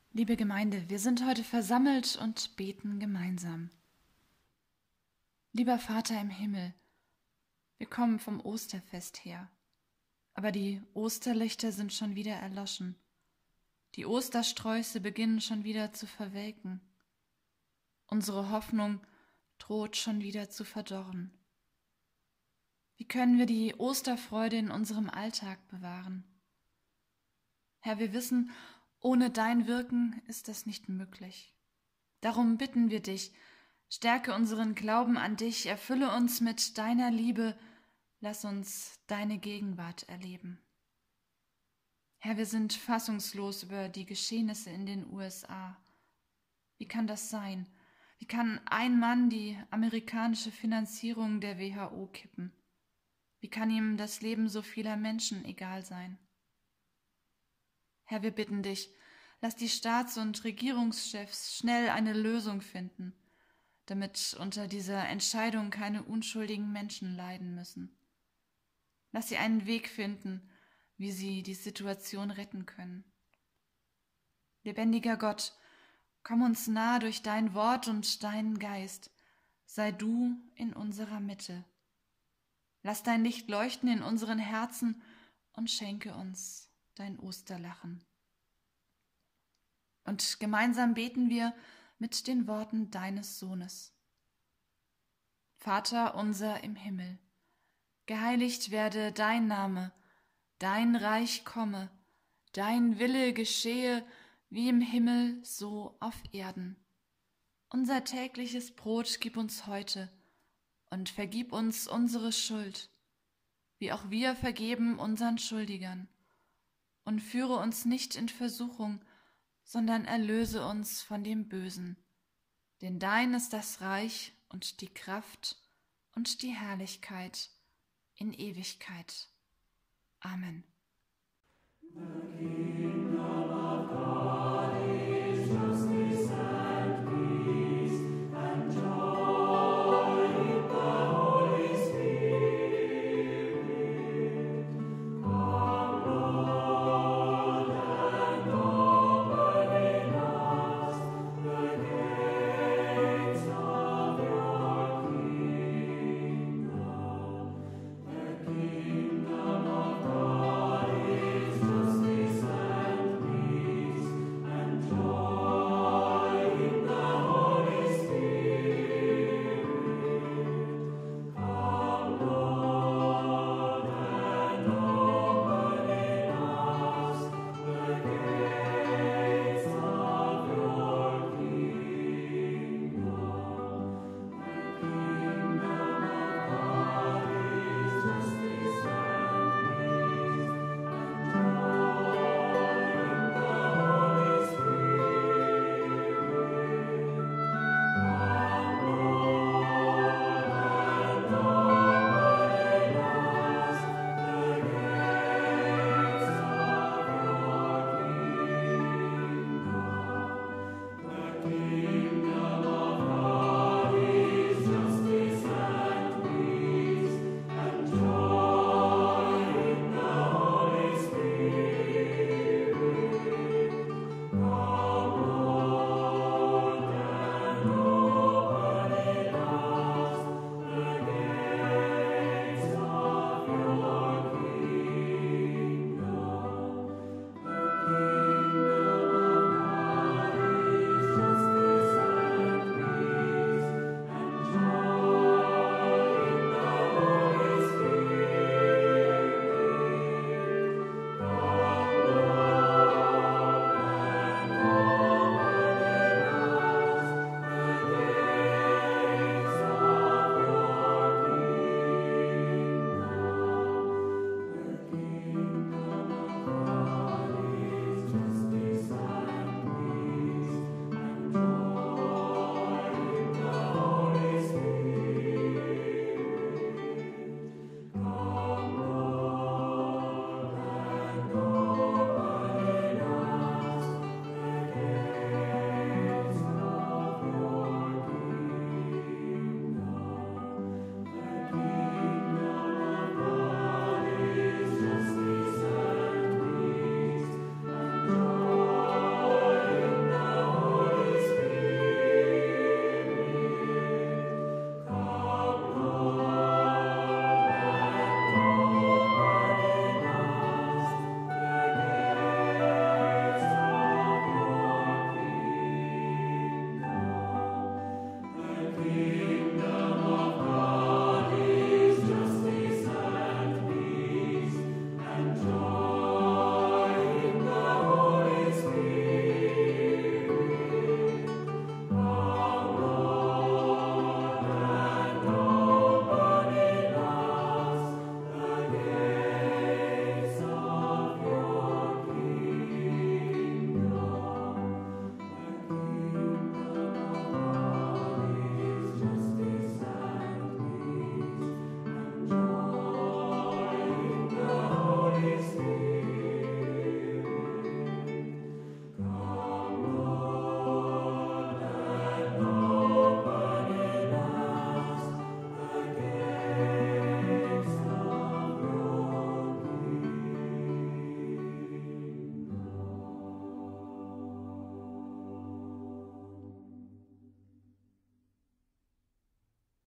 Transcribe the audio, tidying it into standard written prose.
Liebe Gemeinde, wir sind heute versammelt und beten gemeinsam. Lieber Vater im Himmel, wir kommen vom Osterfest her, aber die Osterlichter sind schon wieder erloschen. Die Ostersträuße beginnen schon wieder zu verwelken. Unsere Hoffnung droht schon wieder zu verdorren. Wie können wir die Osterfreude in unserem Alltag bewahren? Herr, wir wissen, ohne dein Wirken ist das nicht möglich. Darum bitten wir dich, stärke unseren Glauben an dich, erfülle uns mit deiner Liebe, lass uns deine Gegenwart erleben. Herr, wir sind fassungslos über die Geschehnisse in den USA. Wie kann das sein? Wie kann ein Mann die amerikanische Finanzierung der WHO kippen? Wie kann ihm das Leben so vieler Menschen egal sein? Herr, wir bitten dich, lass die Staats- und Regierungschefs schnell eine Lösung finden, damit unter dieser Entscheidung keine unschuldigen Menschen leiden müssen. Lass sie einen Weg finden, wie sie die Situation retten können. Lebendiger Gott, komm uns nah durch dein Wort und deinen Geist. Sei du in unserer Mitte. Lass dein Licht leuchten in unseren Herzen und schenke uns dein Osterlachen. Und gemeinsam beten wir mit den Worten deines Sohnes. Vater unser im Himmel, geheiligt werde dein Name, dein Reich komme, dein Wille geschehe, wie im Himmel, so auf Erden. Unser tägliches Brot gib uns heute und vergib uns unsere Schuld, wie auch wir vergeben unseren Schuldigern. Und führe uns nicht in Versuchung, sondern erlöse uns von dem Bösen. Denn dein ist das Reich und die Kraft und die Herrlichkeit in Ewigkeit. Amen. Okay.